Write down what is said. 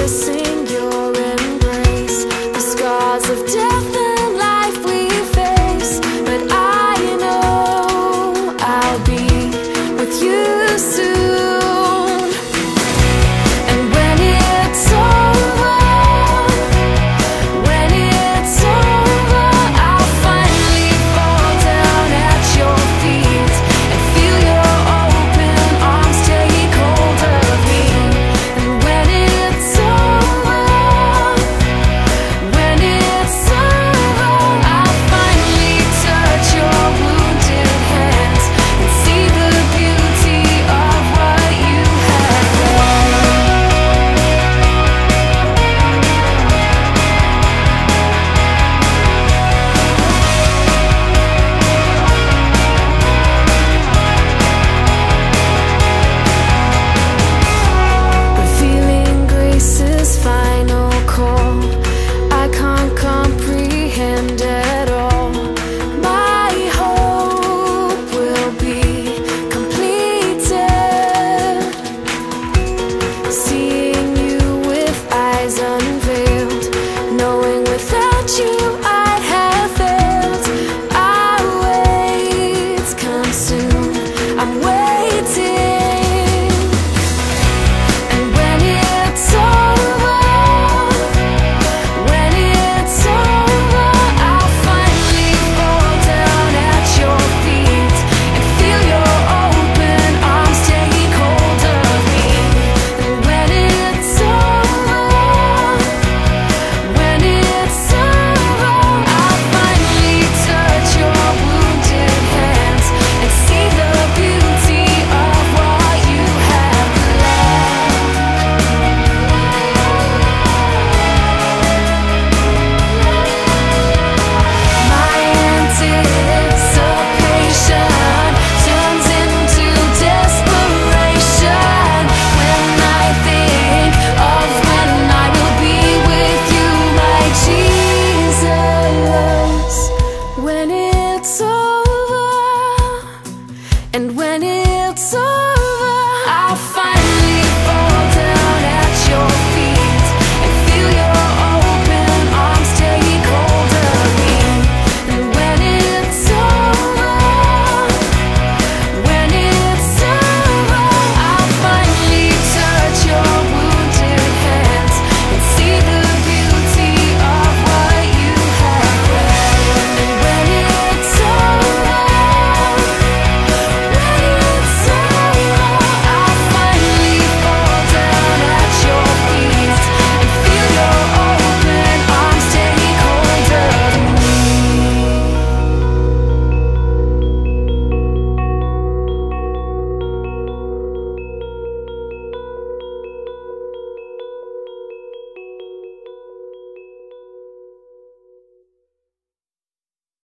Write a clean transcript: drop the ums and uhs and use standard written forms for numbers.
missing your embrace, the scars of death and life we face. But I know I'll be with you soon. And when it's over, when it's over, I'll finally fall down at your feet and feel your open arms take hold of me. And when it's over, when it's over, I'll finally touch your wounded hands and see the beauty of what you have done. Revealing grace's final call, I can't comprehend at all. My hope will be completed, seeing you with eyes unveiled, knowing without you I'd have failed. Our waits come soon, I'm waiting. And when it's over, when it's over, I'll finally fall down at your feet and feel your open arms take hold of me. And when it's over, when it's over, I'll finally touch your wounded hands and see the beauty of what you have left. My anticipation turns into desperation when I think of when I will be with you, my Jesus. When it's over, and when it's over,